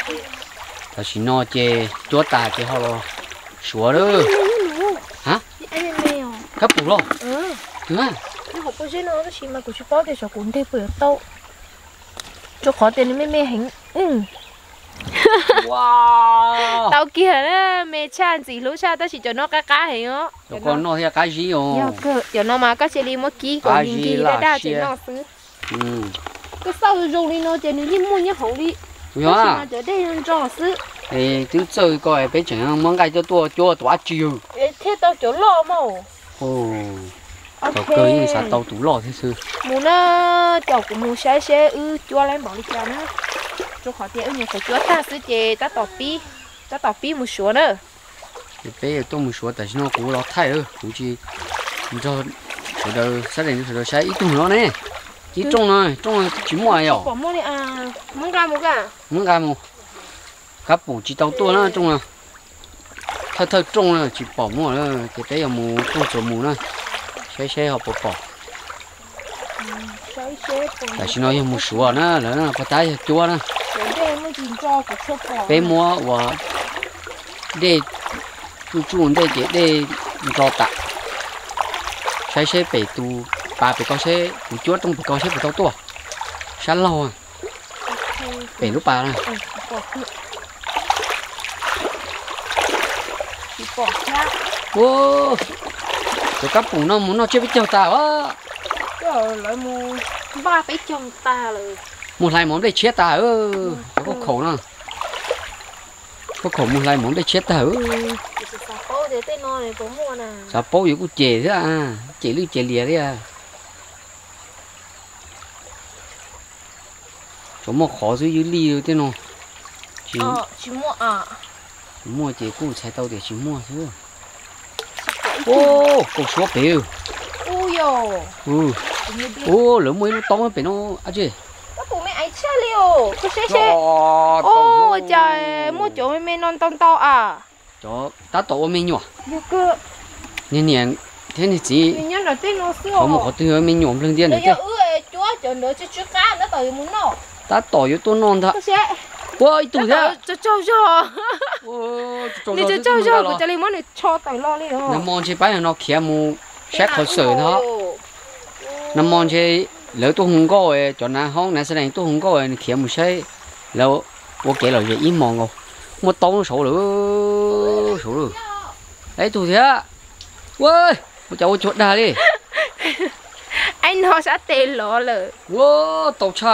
ta chỉ nó chè chúa ta chè họ lo sủa đó hả anh mèo cấp bù lo đúng à nó học bao nhiêu nó chỉ mà của chú bao để cho cuốn thêm bữa tàu cho khó tiền mấy mẹ hình wow tàu kia đó mẹ cha gì lúc cha ta chỉ cho nó cá hình đó cho con nó hay cái gì nhiều không cơ cho nó mà cá chỉ đi một ký còn những ký đã đa chỉ nó xứ cái sau rồi đi nó chỉ như mua như hậu đi nhá giờ đây nó cho xứ thì thứ chơi coi bé chẳng món cái cho tua cho tua chiều thế tao chỗ lo màu ồ tao cười như sao tao tủ lò thế sư mù nó chậu của mù xe chua lên bỏ đi cho nó cho khó tiền nhiều phải chua ta xứ chè ta tỏ pi một số nữa thì bé tôi một số tại nó cũng lo thay rồi cũng chỉ cho phải đâu xác định phải đâu sai ít tuổi nó nè chỉ trong này chỉ mua à bỏ mua đi à muốn ra một cả muốn ra một các bổ chỉ tao tua nó trong nào thôi trong là chỉ bỏ mua nữa thì bé giờ mua trong chỗ mua nữa xe họ bỏ tại chỉ nói một số nữa là nó có trái chua nữa bé mua và để chú để cho tạ xe bể tu bà bể con xe của chúa trong bể con xe của tao tua sáng lâu à bể lúc bà này ô cái cặp bụng nó muốn nó chơi với chồng ta á rồi lại mua ba phải chồng ta rồi một lại món để chết ta có khổ nữa có khổ một lại món để chết ta sao bố vậy cũng chè thế à chè lưỡi chè lìa đấy à chỗ mà khó dưới ly rồi thế nào chỉ mua à mua chè cũng xài tao để chỉ mua chứ ô cục số bèo ô lỡ mới nó to bèo nó à chứ phụ mẹ ấy chơi liều cứ xe ô trời mua chỗ mẹ non to à chỗ ta tổ mẹ nhỏ nhiều cơ nè thế này chỉ nhớ là tên nó xưa không có thứ mẹ nhỏ lần tiên này chứ chúa chờ nữa chứ chú cá nó tới muốn nó ta tổ với tôi non thôi ôi tụi thế cho đi cho của cha li muốn để cho tới lo đi nó mòn chơi bãi nó kia mu xét khó xử nó nó mòn chơi lỡ tôi không có rồi cho nó không nãy sau này tôi không có rồi kia mu chơi lỡ ok là gì im mòn rồi một tông số nữa đấy tụi thế ôi cháu chuột đà đi anh nó sẽ tê lọ rồi wow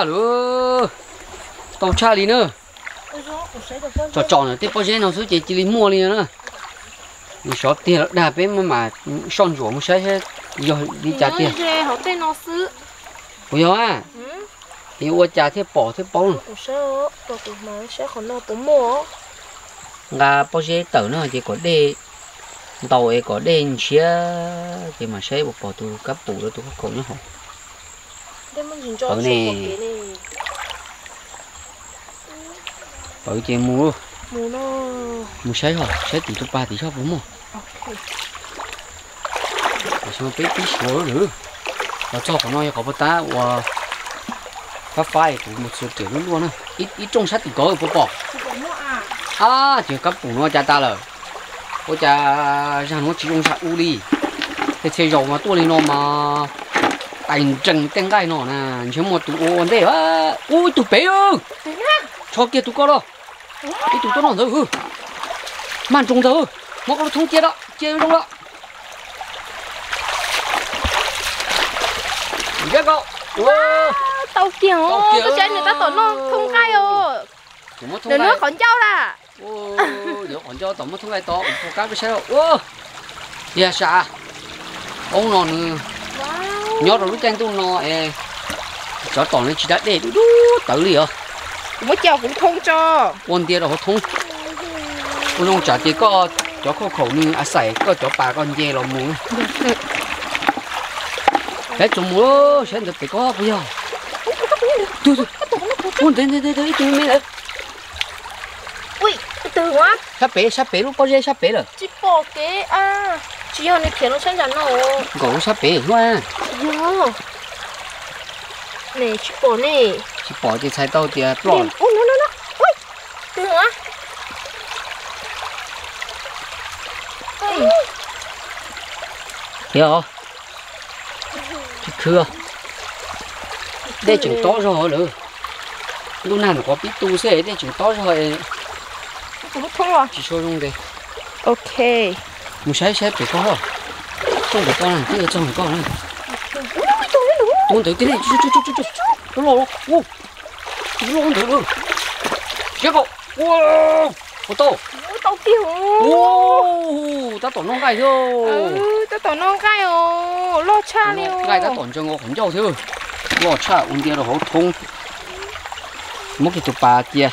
tàu cha đi nữa cho chọn là tiếp bao giờ nó số chỉ đi mua đi nữa mình xót tiền đà bên mà son ruộng một xe rồi đi trả tiền họ tên nó xứ bây giờ à thì ô trả thế bỏ luôn mà sẽ còn nó cũng mua là bao giờ tàu nó chỉ có đi tàu ấy có đèn chia thì mà xe bỏ từ cấp bù đó tôi có nhớ không ở này ở trên mua mua xe rồi xe tỷ tôi 3 tỷ sao đúng không xong cái tí số nữa nó cho của nó có bao ta và phát phai của một số tiền luôn á ít trong sách thì có ở bỏ à chỉ cấp bù nó cha ta rồi ôi cha ra nó chỉ dùng sạc u đi thế xe dầu mà tôi lên nó mà ảnh trần tên gai nó nè chứ một tụ ổn đấy á ui tụ bé ư cho kia tụ có đâu cái tụ tôi nó rồi màn trùng rồi nó có thông chia đó chia trong đó biết không tàu kiểu tôi chơi người ta tổ nó không gai rồi đứa nước còn trâu là giờ còn cho tổng một thông gai to phụ cá cái xe ô dạ sao ông nó nữa nhớ rồi lúc tranh tôi nó cho toàn lên chỉ đã để tự đi à mỗi chiều cũng thông cho quan tiền rồi thông tôi không trả tiền có cho khẩu như à sảy có cho bà con dê là muốn cái chúng mua sẽ được phải có bây giờ tôi ui từ quá sắp bể lúc có dê sắp bể rồi chỉ bỏ cái à chỉ hôm nay khiến nó sang chắn nó gỗ sắp bể luôn à này chỉ bỏ này chỉ bỏ thì xài tao thì lọt ôi nó ôi từ hiểu thì khưa đây chừng to rồi nữa lúc nào nó có biết tu sẽ đây chừng to rồi không thông à chỉ cho luôn đây ok một sai sai phải có rồi không phải con này cái trong phải con này tuôn tới cái này chú nó luôn được luôn chết cậu wow ô tô tao kêu wow ta tổn non gai thôi tao tao non gai lo cha đi gai ta tổn cho ngô khẩn châu thôi lo cha uống kia rồi hổ thông mất cái tụt bà kia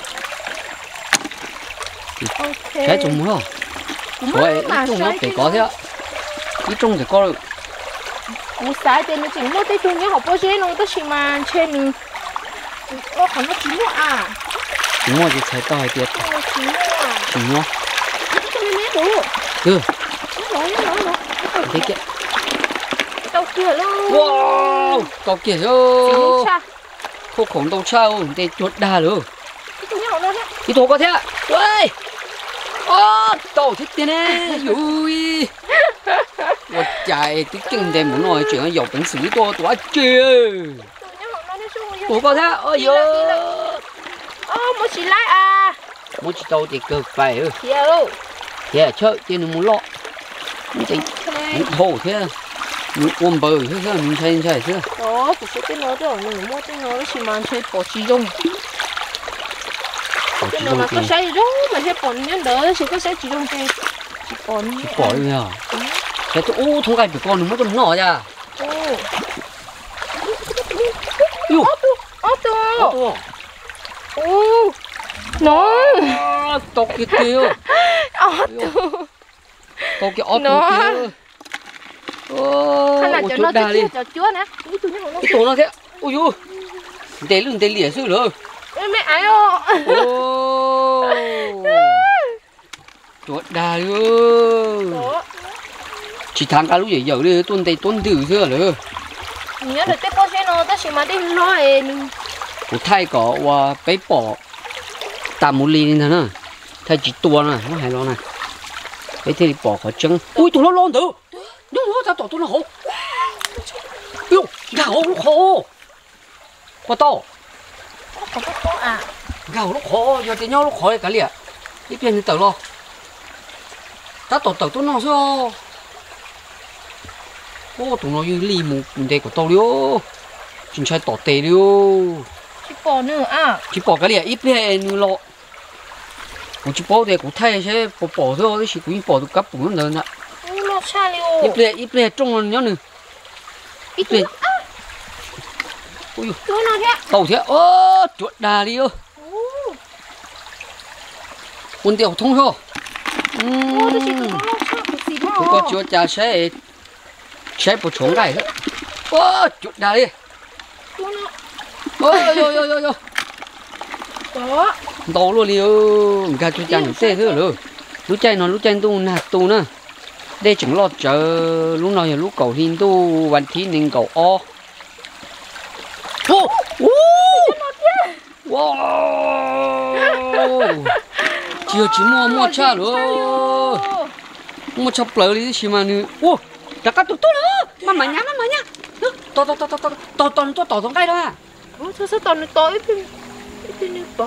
cái trùng nữa rồi ít trùng nó phải có thế ạ ít trùng thì có được cú sai tên nó chỉ nó tới trùng nhá học bao giờ nó tới chỉ mà trên nữa nó còn nó chín nữa à chín nữa thì thấy to hay tiệt chín nữa cái này nè bố ừ nó thế kia tao kia luôn wow tao kia rồi khô khổng tao sao để chuột đà rồi cái tổ có thế ạ ơi tao thích thế này ui我chạy cái kinh tế muốn nói chuyện有本事多多chơi tổ có thế ơi yo một chỉ lại à một chỉ tao thì cực phải hiểu yeah chơi tiền muốn lo mình thấy mình thổ thế mình ôm bờ thế sao mình thấy thế đó cũng sẽ cái nó đó mình mua cái nó chỉ mang chơi bỏ chỉ dùng cái nó mà có sai dùng mà sẽ bỏ nhân đỡ chỉ có sai chỉ dùng cái chỉ bỏ đi à cái tôi thông cái bị con nó mới còn nhỏ ra nó tao kia tiêu tao kia ớt kia hay là cho nó đi cho chúa nè cái tổ nó thế ôi呦để lưng để lìa sư rồi mẹ ai ô chuột đà luôn chỉ thằng cá lúc vậy giờ đi tuần tây tuần từ thế rồi nhớ được cái bao nhiêu nó ta chỉ mà đi lo em của Thái có và bé bỏ tạm một ly thế nào thay chỉ tua này nó hay lo này bé thì bỏ khỏi chân ui tụi nó lon được nó ra tụi nó hổ yêu gạo nó khô quá to à gạo nó khô giờ thì nhau nó khô cả liền ít tiền thì tự lo ta tụi nó sao ô tụi nó như ly một đây của tao điêu chính xác tỏ tê điêu chỉ bỏ nữa à chỉ bỏ cái này ít tiền nữa lo một chỉ bỏ đây của thay chứ bỏ thôi chỉ cũng bỏ được cấp bốn lần ạ nó xa liu ít tiền trong lần nhớ nữa ít tiền ui nó thế tàu thế ơ chuột đà đi ơ quân tiểu thông thôi không có chuột cha sẽ một chỗ này nữa ơ chuột đà đi ôi đó to luôn đi ơ gà chuột cha những xe thế rồi lúc chạy tu nè đây chúng lo chờ lúc nào giờ lúc cầu hin tuวันที่หนึ่งcầu o wow chưa chỉ mua cha nữa mua chập lỡ đi xí mà nữa ô đã cắt tụt nữa mà nhá to thằng cái đó à sao to nó to ít đi bỏ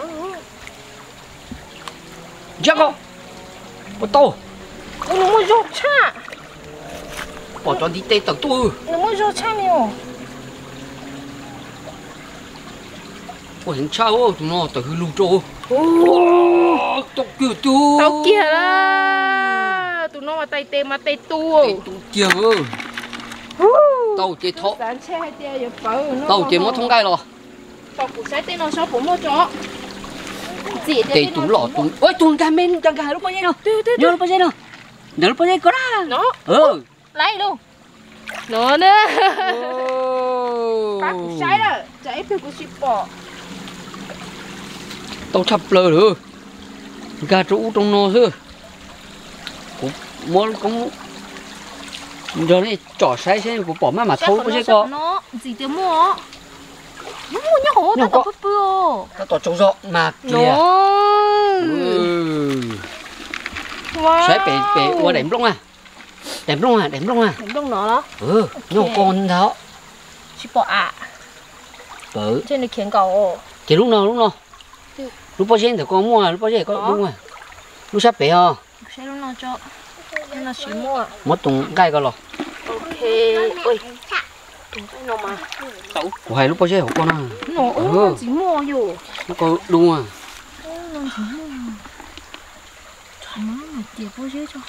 chắc không một to nó mua rau cha bỏ cho đi tê tận tu nó mua rau cha nhiều ôi thằng cha ơi tụi nó tự lưu trô tao kia là tụi nó mà tay tê mà tay tu kia tao chơi thọ tao chơi mất thông gai rồi tao cũng sẽ tên nó sao cũng mua chó gì tê tụi lọ tụi ôi tụi gà men gà lúc bao nhiêu nào nhớ lúc bao nhiêu nào nhớ lúc bao nhiêu có ra nó lấy luôn nó nè cá cũng sai đó chạy phải cũng ship bỏ tao chập lờ nữa gà trú trong nó chứ cũng giờ này trỏ sai xem của bỏ mà thôi có sẽ có nó gì tiếng mua nó mua nhá hổ tao tao bự tao tỏ trâu rọ mà kìa wow sẽ bể qua đánh lông à đẹp đúng à, đẹp đúng à. Đẹp đông nó đó. Ừ, nó con đó. Chỉ bỏ à. Ừ. Trên này khiến cầu. Chỉ lúc nào. Lúc bao giờ thì con mua, lúc bao giờ có đúng à. Lúc sắp bé à. Sẽ lúc nào cho. Nó chỉ mua. Mất tung gai coi rồi. Ok. Ôi. Tung gai nó mà. Ủa hay lúc bao giờ của con à. Nó chỉ mua dù. Nó có đúng à. Nó chỉ mua. Má mà tiệp bao giờ cho.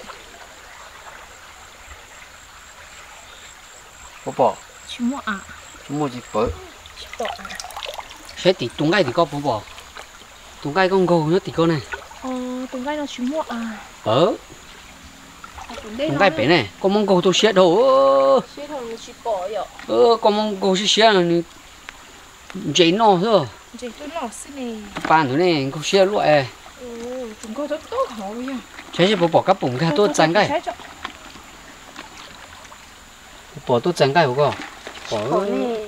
Bố bỏ. Chỉ mua à. Chỉ mua gì bớt. Chỉ bỏ à. Sẽ tí tung gai thì có bố bỏ. Tung gai con gầu nó tí con này. Tung gai nó chỉ mua à. Tung gai bé này, con mong gầu tôi xé đâu. Xé thôi nó chỉ bỏ vậy. Con mong gầu xé là dễ nó thôi. Dễ tôi nó xí này. Bạn thứ này gầu xé loại. Chúng có rất tốt hậu vậy. Thế bố bỏ các bụng ra tôi trắng gai. Bỏ tôi trắng gai của con. Bỏ này.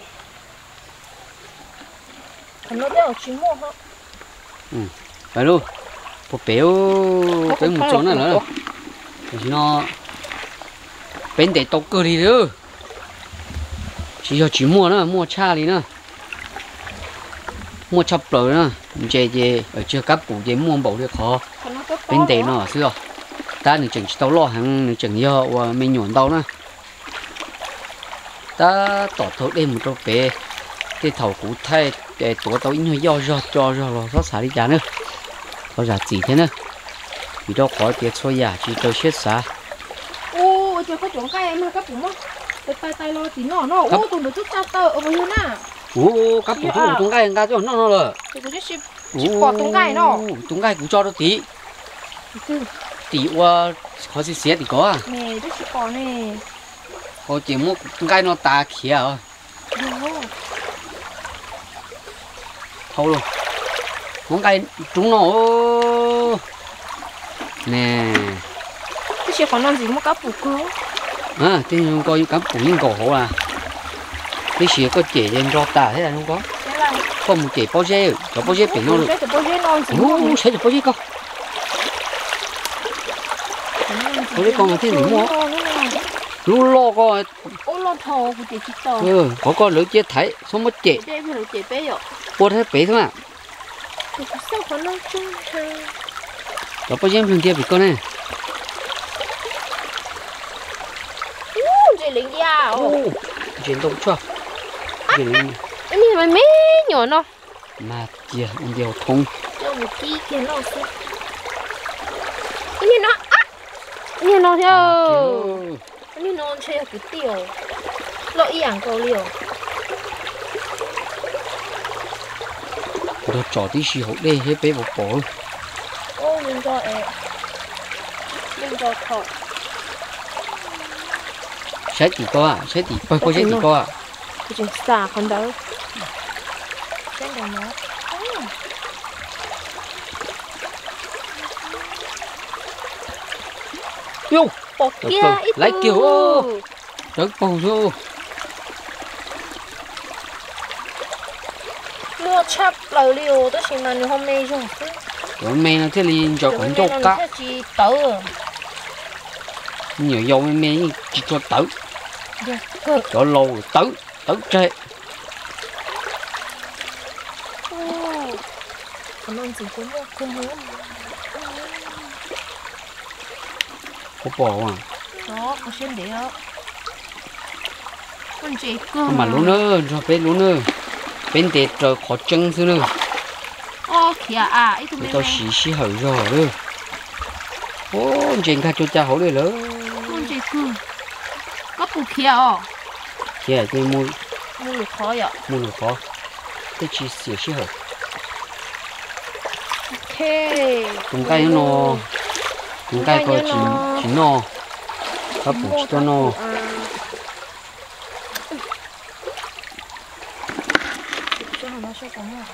Còn nó đeo chỉ mua hả? Phải luôn. Bố béo một chỗ nữa. Thì nó bên để tóc cơ đi nữa. Chỉ cho chỉ mua nữa, mua cha đi nữa. Mua chập rồi nữa. Chị ở chưa cấp bụng chị mua bầu đi khó. Bên để nó xưa. Ta đừng chừng tao lo hàng đừng chừng giờ và mình nhổn tao nữa. Ta tỏ thấu đêm một chỗ về cái thầu cũ thay để tổ tao ít cho rồi nó xả đi giá nữa. Có giá gì thế nữa. Vì đó khỏi tiệt xôi giả chỉ tôi chết xả. Ô, chưa có chỗ cái em cấp bụng không? Tay lo tí nó. Ô, tụi nó chút cha tờ ở bên nè. Ô, cấp bụng chút tung gai ra cho nó rồi. Thì tôi chỉ bỏ tung gai nó. Tung gai cũng cho nó tí. Tí qua khó gì xé thì có à. Nè, tôi chỉ bỏ nè. Có chỉ mua tung gai nó ta khía à. Thôi luôn. Tung gai trúng nó. Nè. Tôi chỉ còn làm gì mà cấp bụng cơ. Thế không có cấp bụng những cổ hổ à. Cái gì có chế lên rau ta thế là không có. Có một chế bao giờ, có bao giờ biển nó được. Sẽ bao giờ non gì. Sẽ được bao giờ con. Có cái con mà thế gì mua. Lu lo coi. Ô lo thầu của chị chị tao. Có lưỡi chế thấy, xong mất chế. Đây phải lưỡi chế bé rồi. Bố thấy bé thôi mà. Thì sao có nó chung chơi. Có bao giờ mình kia bị con này. Chị lính à. Chuyện đâu chưa. Chuyện lính. Anh nhìn mà mé nhỏ nó. Mà kìa, anh điều thông. Cho một tí kia nó sẽ. Anh nhìn nó. Anh nhìn nó theo. Anh nhìn nó chơi cái tiêu. Lo ý ảnh cầu liều. Nó trò tí xì hậu đây hết bé bỏ. Ô, mình cho ẹ. Mình cho thọ. Sẽ chỉ có à, sẽ chỉ có sẽ chỉ có à. Cái chuyện xả con đó. Cái đó nó. Yêu. Bỏ kia ít. Lấy kiểu. Rất bầu vô. Mua chắp lẩu liều tôi chỉ mà hôm nay rồi. Hôm nay nó thế liền cho con cho cá. Chỉ tớ. Nhiều dầu mẹ chỉ cho tử. Cho lâu tử trệ. Cảm ơn chị cũng mua không muốn. Có bò à. Đó, có xem để đó. Con chị cơ. Mà luôn nữa, cho bé luôn nữa. Bên để cho khó chân xưa nữa. Ô kìa à, ít tụi tôi xí hở rồi nữa. Ô, chuyện khai cho cha hổ đây lớn. Con chị cơ. Có bù kìa à. Kìa, tôi mua được khó vậy. Mua được khó. Tôi chỉ xí hở. Ok. Tung gai nó. Tung gai có chỉ nó. Có bù chỉ cho nó. Cho nó cho có mà.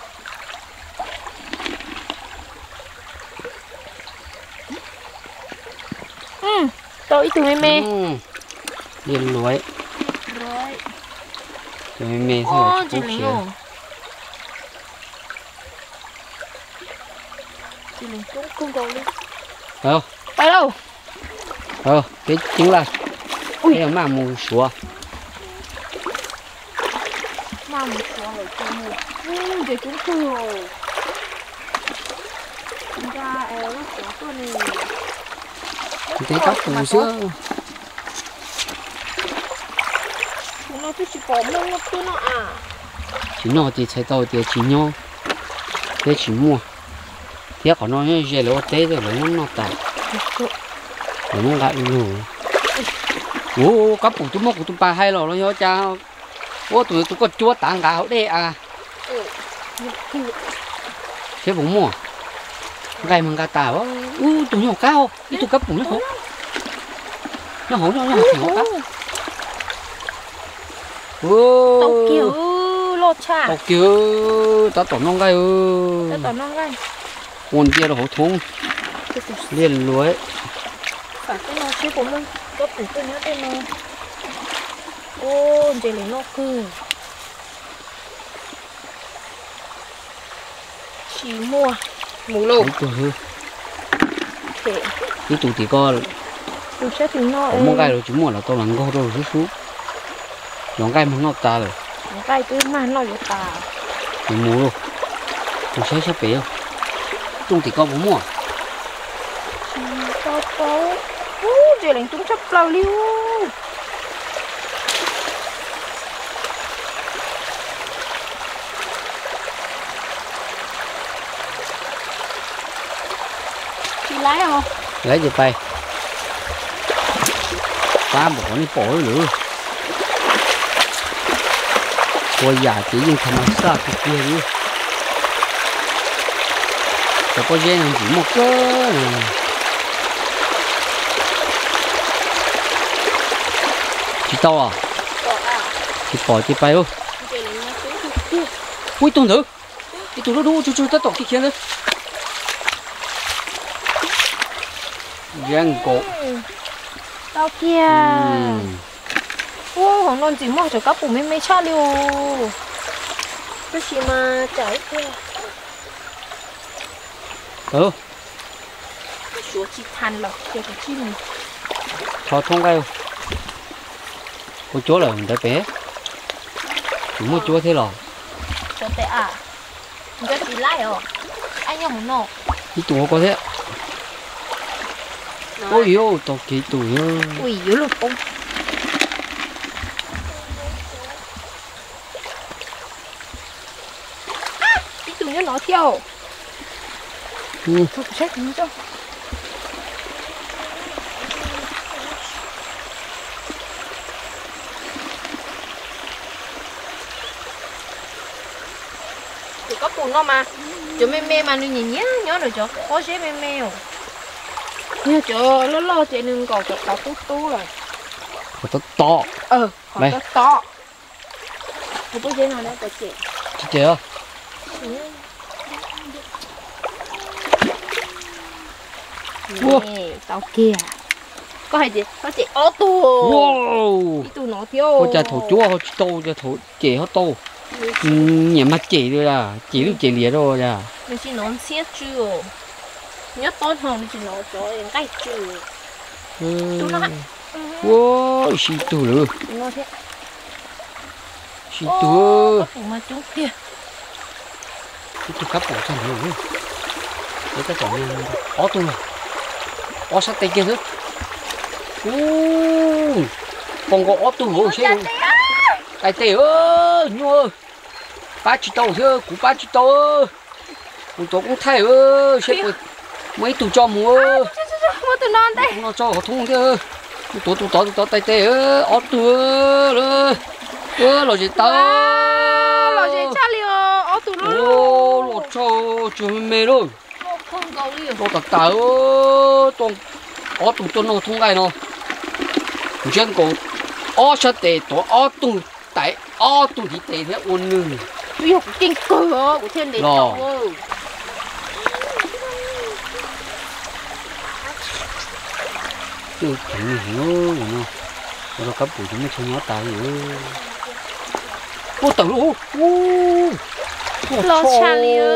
Tôi ít tụi mẹ. Điên lưới. Rồi. Tụi mẹ thôi. Chị lính rồi. Chị lính cũng không đâu đi. Đâu? ไปđâu cái chính là cái mà mù sủa mà một số rồi cho mù vậy cũng thừa rồi ra nó cóตัวนี้ cái tóc mù sữa chúng nó cứ chỉ có mông nó cứ nó à chỉ nhỏ thì chạy tàu thì chỉ nhỏ thế chỉ mua thế còn nó như vậy là té rồi nó tạt nó lại nhiều ô các phụ tụi mốc của tụi ba hay rồi nó nhớ cha ô tụi có chúa tảng cả hậu đây à thế bụng mua gai măng gà tàu tụi nhỏ cao đi tụi cấp bụng nó hổ nó cao tàu kiểu lột chả tàu kiểu ta tổn non gai ta tổn non gai con kia là hổ thúng liền lưới phải cái nó chứ của mình có đủ cái nữa đây mà ô đây là nó cứ chỉ mua mù lô cái tụi thì có tụi sẽ thì nó món gai rồi chỉ mua là tao làm câu rồi xuống nhóm gai món ngọt ta rồi gai cứ mà nó vô ta thì mua luôn tụi sẽ sắp bể tụi thì có bún mua có giờ lên chúng sắp lâu liu chị lái không lấy gì tay ba một con đi bỏ nữa coi già chỉ dùng thằng sao thì kia đi cho có dễ làm chỉ một cơ này chị to à chị bỏ chị bay không ui tôm thử cái tôm nó đu chú tất tỏ cái kia nữa giang cổ tao kia ô hoàng non chỉ mua cho các bụng mấy cha liu cái gì mà chảy kia số chỉ than lọc cho cái chim cho thông gai cô chúa là người ta bé chỉ mua chúa thế rồi cho té à người ta chỉ lại rồi anh nhớ không nọ cái tủ có thế ôi yêu tao cái tủ ui yếu luôn ông cái tủ nó theo thôi chết cho có bùn không mà chỗ mê mà nó nhìn nhớ được chỗ có chế mê rồi nhớ chỗ lo chị đừng còn chỗ có tú rồi có to còn có to không có chế nào đó có chị chưa nè tao kia có hay gì có chị ô tu wow cái tu nó thiếu có cha thổ chúa họ tô cho thổ chị họ tô nhà mặt chị rồi là chị được chị lìa rồi là mình chỉ nói xét chưa nhớ tốt hơn mình chỉ nói cho em cái chưa tu nó wow xí tu nữa nó thế xí tu mà chúng kia cái tu cấp của thằng nữa để cái chọn ó tu ó sát tay kia nữa còn có ó tu nữa xem tay tay ơi nhua ba chỉ tàu thôi cũng ba chỉ tàu ơi cũng tổ cũng thay ơi xem mấy tụ cho mua mua tụ non đây nó cho họ thùng thế tổ tay tay ơi ó tu ơi lo gì tao lo gì cha liều ó tu nó lo cho chúng mày rồi không cầu liều lo tạt tao toàn ó tu nó thùng cái nó chân cổ ó sát tệ tổ ó tu tại ó tu thì tệ thế ôn nư ui học kinh cửa của thiên đế tàu cái chuyện gì nữa nó cấp của chúng nó không nhớ tay nữa ô tử lo cha liều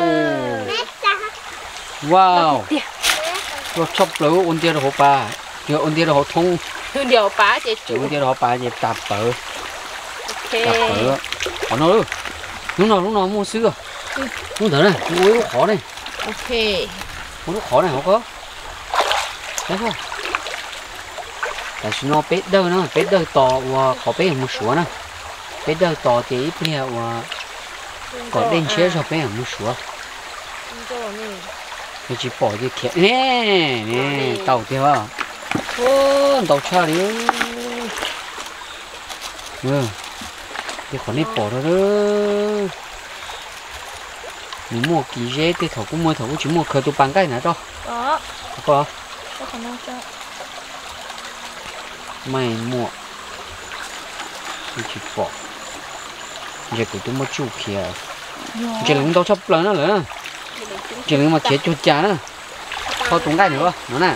wow lo chọc lỡ ôn tiền rồi ba giờ ôn đi họ thông điều bá chế giờ ôn đi họ bài về tạp bờ ok tạp bờ còn nó lúc nào mua sữa mua thử này mua cái khó này ok mua cái khó này không có thấy không tại vì nó bết đâu to và khó bết một số nè bết đâu to thì ít nhiều và có đen chế cho bết một số thì chỉ bỏ đi kia nè tàu thì hả ô tàu cha đi thì còn đi bỏ rồi đó mình mua kỳ dễ thì thầu cũng chỉ mua khởi tụ bán cái này đó có khả năng cho mày mua thì chỉ bỏ giờ cũng tôi mua chu kia giờ chúng tao chấp lớn nữa giờ mà chế chuột chả nữa có tụng cái nữa nó nè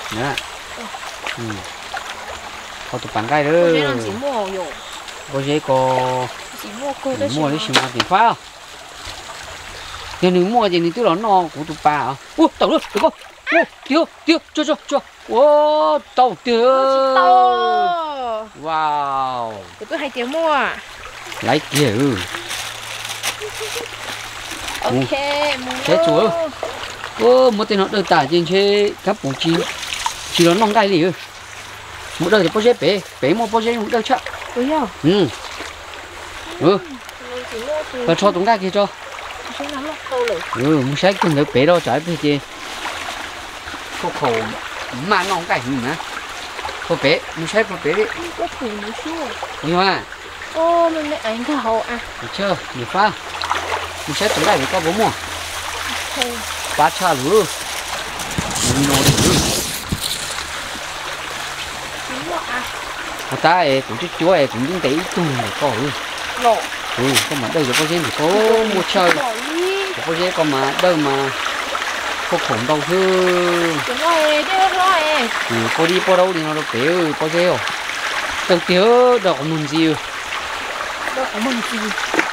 có tụng bán cái nữa có dễ có mua đi xem tiền phá không giờ nếu mua gì thì tôi nói nó của tụi bà à ô tàu luôn được không ô tiêu cho ô tàu tiêu wow tôi hay tiêu mua lấy kia ok chết chúa ô một tên nó được tải trên chế các bộ chỉ nó nong cái gì một đời thì bao giờ bé một bao giờ một đời chắc đúng không và cho tụng cái kia cho muốn sách cũng được bé đâu trái bây giờ khổ mà nong cái gì mà có bé muốn sách có bé đi có thử nó chưa đúng không ô mình lại ảnh thở hậu à được chưa nhiều pha muốn sách tụng cái thì có bố mua ba cha luôn mình nói được ta ấy cũng chúa ấy cũng những cái tung này có có mà đây là có gì thì có mua chơi có gì có mà đâu mà có khổng đâu thương có đi có đâu thì nó đâu béo có gì không đầu tiêu đâu có mừng gì đâu có mừng gì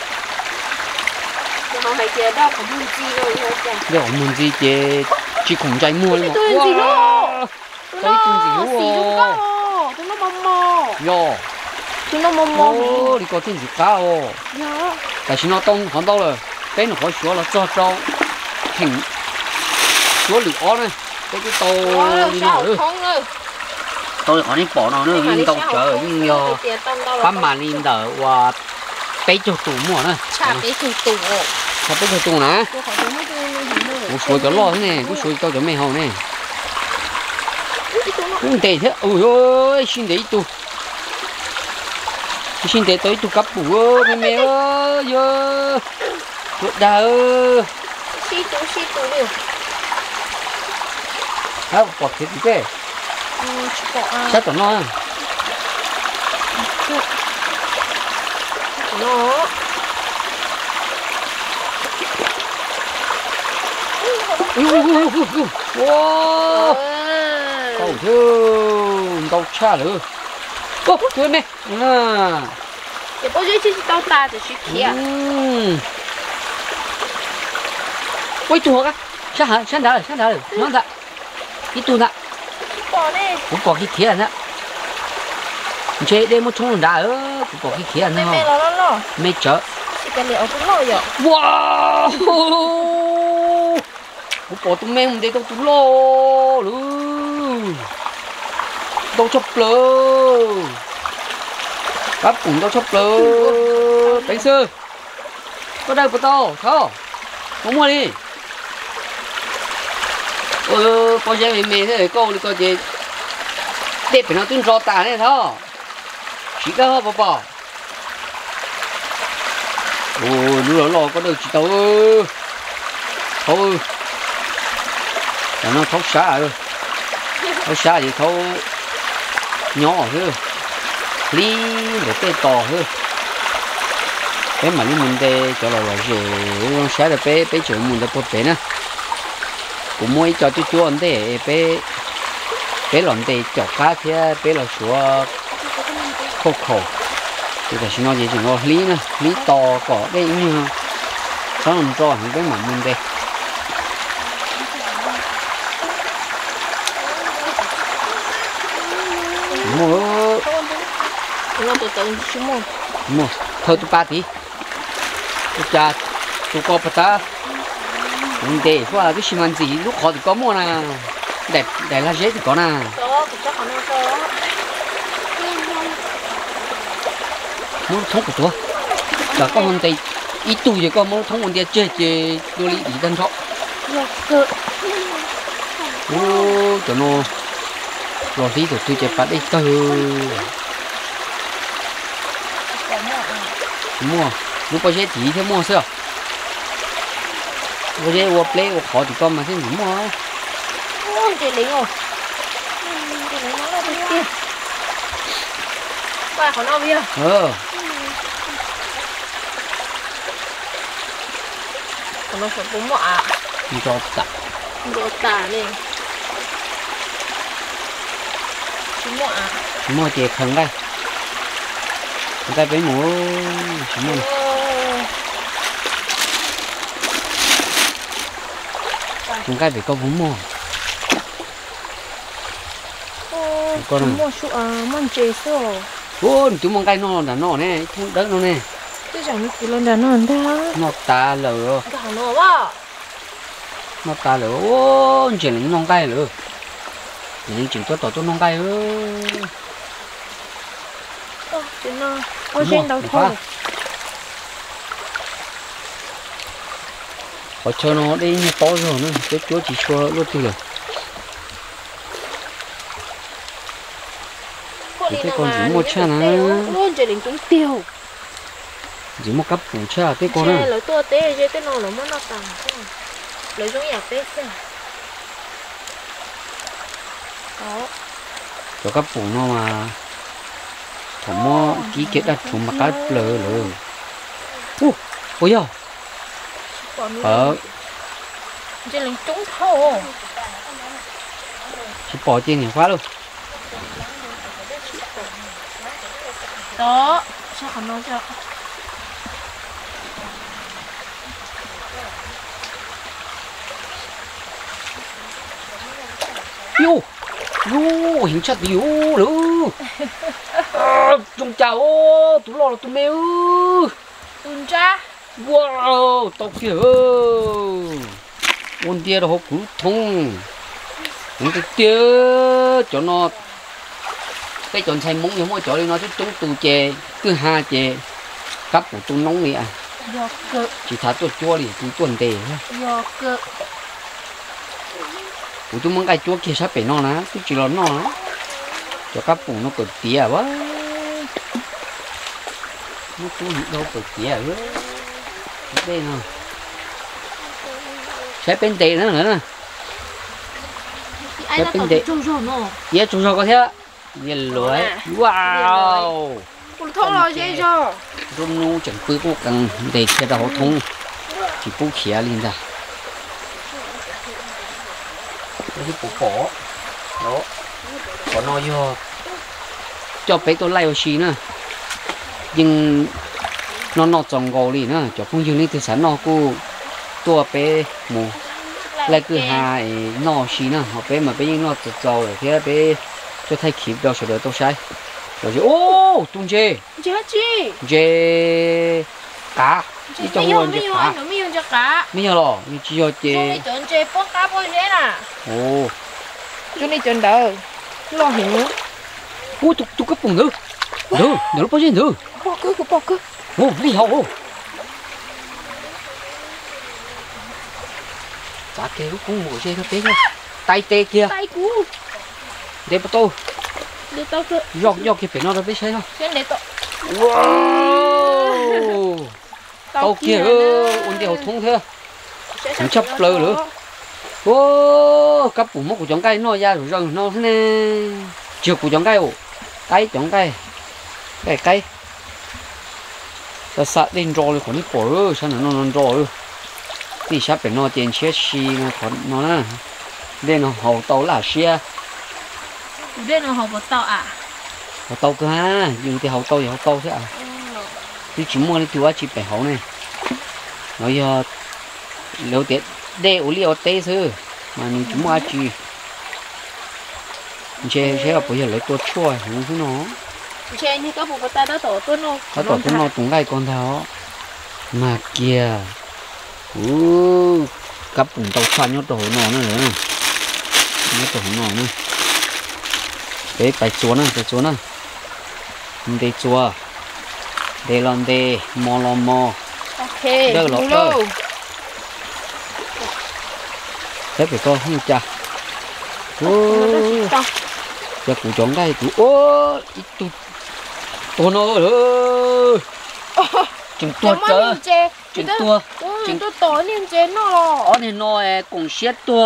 họ hay chơi đâu có mừng gì đâu đâu có mừng gì chứ chỉ khổng chạy mua mà thấy con gì luôn chúng nó mò mò yo chúng nó mò mò đi có tiền gì cao tại vì nó đông hoàn đâu rồi cái nó khỏi sửa là cho hình sửa lửa ó này cái tàu như nào nữa tôi họ đi bỏ nó nữa nhưng tàu chở nhưng do bám màn in đỡ và bé cho tủ mua nữa chả bé cho tủ nè cú suối cho lo thế này cú suối cho mày hầu này cũng tệ thế ôi ơi xin đấy tụ xin để tới tụ cặp bù ơi mẹ ơi giờ được đâu xí tụ liều hả bỏ thịt gì thế sát tao nó wow tao thương tao cha nữa ô thôi mẹ 也不是去到大的去贴喂住我噶上哪了弄它一肚子 bỏ đây 我bỏ cái kia nữa chế đây một thùng đá cũng bỏ cái kia nữa mẹ lo mẹ chở cái liệu cũng lo rồi wow cũng bỏ tụi mình để tụi lo luôn đâu chụp luôn bắp cũng đâu chụp luôn bánh sư có đây của tao thao không mua đi có gì mẹ thế cô đi có gì để phải nó tin rõ tả này thôi chỉ có bao bao lúc đó lo có được chỉ tao thôi nó thóc xả rồi thóc xả thì thóc nhỏ thôi lý một cái to thôi cái mà mình đây cho là gì nó xả được bé chỗ mình được bé nè cũng mới cho tôi chúa anh để bé làm để chọc cá thì bé là sủa khô thì là xin nói gì nó lý to có đây như sao làm cho những cái mà mình đây nó tụi tụi chúng mua thôi tụi ba tí tụi cha tụi con bắt ta để qua cái xi măng gì lúc họ thì có mua nè đẹp đẹp là dễ thì có nè có chắc nó có mua thống của tôi là có một tay ít tuổi thì có mua thống một tay chơi chơi đôi lý ý đơn thọ ô cho nó rồi tí tụi tôi chơi bắt đi từ mua lúc bao giờ chỉ thế mua sao bây giờ我 play 我考的干嘛？这你摸？ ôi chị lính rồi chị lính nó là kia qua khỏi nó bia còn nó phải bún mọ à cho tạ này bún mọ à mua chị khẩn đây người ta phải mua mua chúng ta phải có bún mua con mua sữa mang chế sữa ô chúng mong cái nó là nó này không đỡ nó này tôi chẳng biết lần đó nó đó nó ta lỡ cái nó quá nó ta lỡ ô chỉ là non cái lỡ chỉ chừng tôi non cái chỉ nó ở trên đầu thôi họ cho nó đi như to rồi nữa cái chỗ chỉ cho luôn từ rồi cái con chỉ một cha nè luôn chỉ định chúng tiêu chỉ một cặp phụ cha cái con này lấy tua té chứ cái nó nó mất nó tầm lấy chúng nhặt té xem đó cho cặp phụ nó mà thằng mua ký kết đặt chúng mà cắt lờ lờ ôi giờ chỉ định chúng thâu chỉ bỏ tiền nhiều quá luôn đó sao không nói cho yo yo hình chất yo luôn chúng chào tụi lo là tụi mèo tuần tra wow tao kia con tia đó họ cứ thông những cái tia cho nó cái chọn xay muốn những mỗi chỗ đi nó chúng từ chè cứ hai chè cấp của tôi nóng này à chỉ thả tôi chua đi tôi tuần tề của tôi muốn cái chua kia sắp bị nó nè tôi chỉ lo nó cho cấp của nó cực tía quá nó cũng đâu cực tía nữa đây nè sẽ bên tề nữa nè ai đã có trâu rò nó yeah trâu rò có thế nhìn lưỡi wow con thông là gì cho rung nu chẳng cứ cố gắng để cái đầu thông chỉ bù khía lên ra cái bù cỏ đó có nói cho bé tôi lấy xí nữa nhưng nó trồng gầu đi nữa cho không dừng đi từ sáng nó cô tua bé mù lại cứ hai nó xí nữa họ bé mà bé nhưng nó tự giàu rồi thế bé cho thay kịp đâu sửa tôi sai rồi chứ ô tung chê chê cá chỉ trong luôn chê cá mấy giờ rồi như chỉ cho chê chọn chê bó cá bó thế nè ô chú đi chọn đỡ lo hiểu ô tụi cấp bùng nữa nữa nữa bao nhiêu nữa bỏ cứ ô đi học ô cá kêu cũng ngồi chơi nó té nha tay tê kia tay cú để bắt tôi để tao cứ dọc kia phải nó đâu biết chơi đâu xem để tao wow tao kia ôn điều thông thế không chấp lơ nữa ô cấp bụng một của chọn cây nó ra rồi rừng nó thế này chưa của chọn cây ồ cây chọn cây cây ta sát lên rồi còn đi bỏ rồi sao nó rồi đi sát phải nó tiền chết xì nó còn nó nè đây nó hậu tàu là xe đây nó hậu tàu à hậu tàu cơ ha dùng thì hậu tàu thế à thì chỉ mua đi chùa chỉ phải hậu này nói giờ liệu tiết để ủ liệu tê sư mà mình chỉ mua chỉ chế chế là bây giờ lấy tua chua không thế nó chơi như có một tay đó tổ tôi nó có tổ tôi nó tung gai con tháo mà kìa cặp bụng tàu xoan nhốt tổ nó nữa nhốt tổ nó nữa để phải chúa nè để chúa để làm để mò làm mò ok đỡ lọt đỡ thế phải coi không cha giờ cụ chọn đây cụ tôi nó chừng tua chớ chừng tua tối nên chế nó ở thì nó cũng xét tua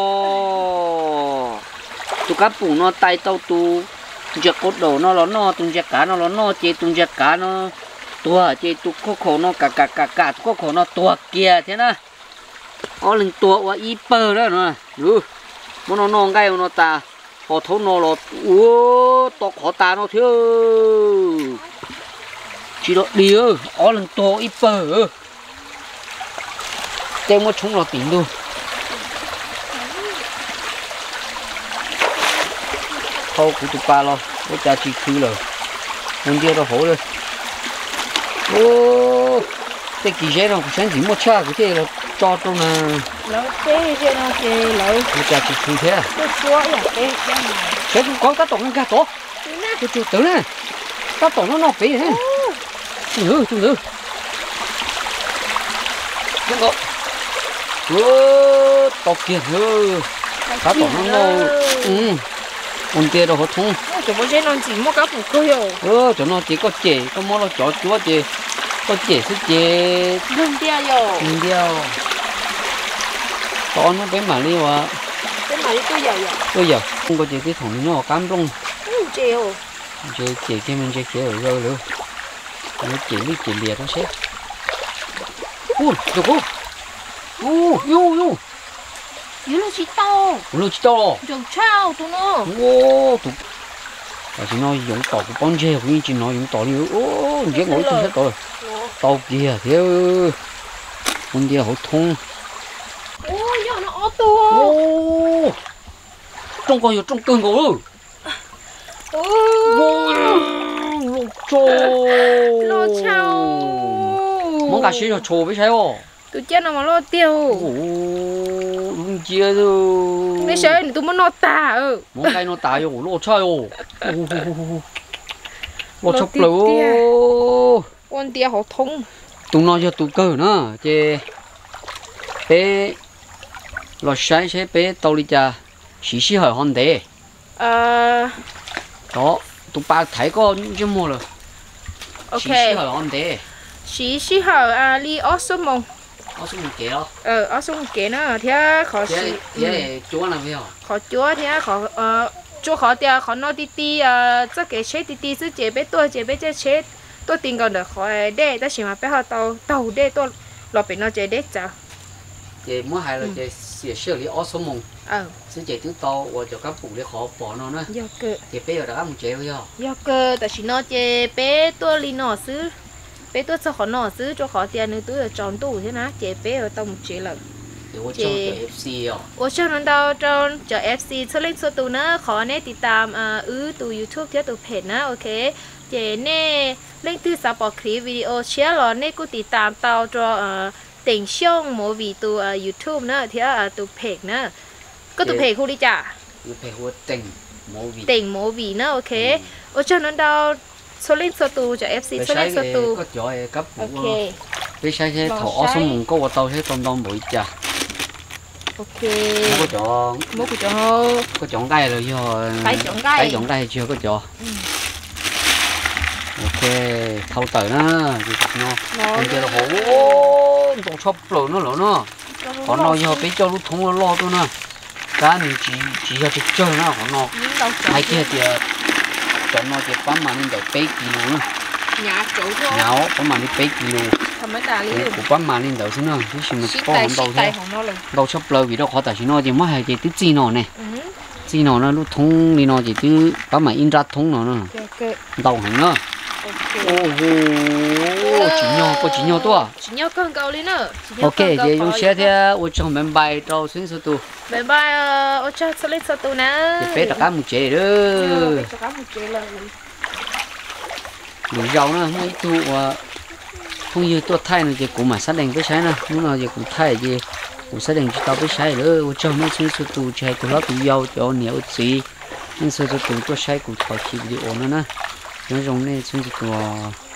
tụi cá bù nó tay tao tu giật cốt đầu nó tung giật cá nó chơi tung giật cá nó tua chơi tụi khổ nó cả tụi khổ nó tua kia thế na ở lần tua và y bơ đó nữa muốn nó ngay nó ta họ thấu nó là to khó ta nó thiếu chỉ độ đi ở lần tua y bơ tem một chúng nó tính luôn khâu của tụi ba lo với cha chị khứ rồi hôm kia nó hổ rồi cái kỳ chế nó cũng sáng chỉ một cha cái kia là cho trong là nó cái nó chơi lấy với cha chị khứ thế à cái chúa là cái thế cũng có cá tổng cá tổ cái chuột tử này cá tổng nó phí thế chú nữ cái đó to kia cá tổng nó con kia đâu có thùng cho bố nó chỉ mua cá bù khơi rồi cho nó chỉ có chè có món nó chó chúa chè có chè sức chè đừng đeo rồi đừng đeo to nó bé mà liêu à bé mà liêu tôi giờ không có chè cái thùng nó cám rong chè rồi chè cái mình chè chè rồi nữa nó chè liệt nó xếp được không nó chỉ to dùng trao tụi nó tụi chỉ nói dùng tàu của con dê cũng chỉ nói dùng tàu đi dễ ngồi tôi hết rồi tàu kia thiếu con dê hổ thun giờ nó ó tua trong coi vô trong cơn ngủ lo chao món cá xí rồi chồ với sao tụi chết nào mà lo tiêu đúng chưa đâu mấy sợi tụi muốn nó tả món cái nó tả vô lo chơi lo chọc lẩu con tia họ thông tụi nó cho tụi cơ nữa chứ bé lo sáng sẽ bé tàu đi cha xí hỏi hòn đê đó tụi ba thấy có chứ mua rồi xí hỏi hòn đê xí hỏi li osmong osmong kế đó osmong kế nó thế khó xí thế chúa làm gì hả khó chúa thế khó chúa khó tia khó nó tí chắc cái chết tí chứ chế bé chết tôi tin còn được khỏi đê ta chỉ mà bé họ tàu đê tôi lọp bên nó chế đê chả chế mua hai là chế xỉa xử lý osmong chứ chế thứ tàu và cho các phụ để khó bỏ nó nữa do cơ chế bé ở đó một chế bây giờ do cơ ta chỉ nó chế bé tôi li nọ xứ bé tôi sao khó nọ xứ cho khó tiền nữa tôi ở tròn tủ thế nào chế bé ở tàu một chế lần chế FC à 我就能到trong cho FC 出嚟做到呢，可呢ติดตามตัว YouTube ที่ตัวเพจนะโอเคเจเน่เล่นที่ซับคลิปวิดีโอเชียร์หรอเน่กูติดตามตาวจอติ่งช่องโมวีตัว YouTube นะที่ตัวเพจนะก็ตัวเพจคู่ดิจ้ะเพจหัวติ่งโมวีนะโอเค我就能到出嚟做到就 FC 出嚟做到ก็จ่อยกับโอเคไปใช้ถอสมองก็ว่าเตาใช้ตอนหมวยจ้ะ ok có chọn có chọn cây rồi rồi cái chọn cây chưa có chọn ok thâu tờ nó gì thật nó bây giờ là hổ đồ chop rồi nó còn nó giờ bây giờ lúc thông lo tôi nè cái mình chỉ cho chơi nó còn nó hai kia thì chọn nó thì bấm mà nên đầu bấy kilo nhà chỗ thôi nháo bấm mà đi bấy kilo thầm mấy đà liền của bấm mà lên đầu xin nó chứ xin mà có hòn đầu thế đầu chop rồi vì đó khó tại xin nó thì mất hai cái tít gì nó này gì nó lúc thông đi nó chỉ cứ bấm mà in ra thông nó nữa đầu hàng nữa chỉ nhau to chỉ nhau con cầu lên nữa ok thì dùng xe thì tôi cho mình bài cho xin số tu mình bài tôi cho số lên số tu nè thì bé tất cả một chế đó tất cả một chế là lúa rau nữa mấy tu không như tôi thay nó chỉ cũng mà sát đèn với trái nè lúc nào chỉ cũng thay gì cũng sát đèn tao với trái nữa cho mấy chuyện số tu trái tôi lót tụi dâu cho nhiều gì nên số tụi tôi trái cũng khỏi chịu đi ổn nữa nè nó rong này chuyện tụi